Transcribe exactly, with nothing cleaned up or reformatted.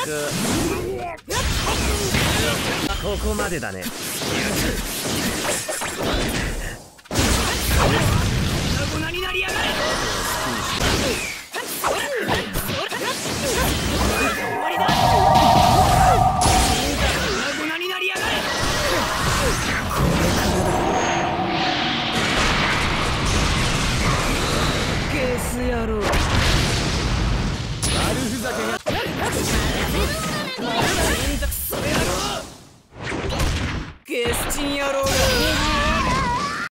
くここまでだね。粉々になりやがれ。終わりだ。粉々になりやがれ。ゲス野郎。悪ふざけが。ゲスチン野郎が。